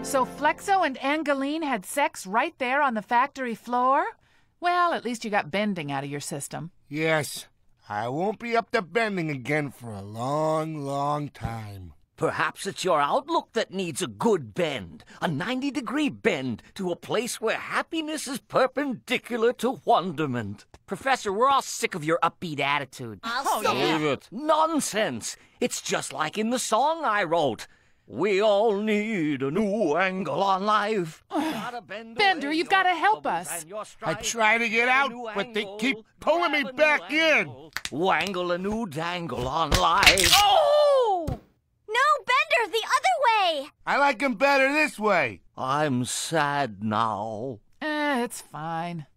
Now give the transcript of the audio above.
So Flexo and Angeline had sex right there on the factory floor? Well, at least you got bending out of your system. Yes, I won't be up to bending again for a long, long time. Perhaps it's your outlook that needs a good bend, a 90-degree bend to a place where happiness is perpendicular to wonderment. Professor, we're all sick of your upbeat attitude. I'll Believe it. Nonsense. It's just like in the song I wrote. We all need a new angle on life. Bender, you've got to help us. I try to get out, but they keep pulling me back in. Wangle a new dangle on life. Oh! No, Bender, the other way! I like him better this way. I'm sad now. It's fine.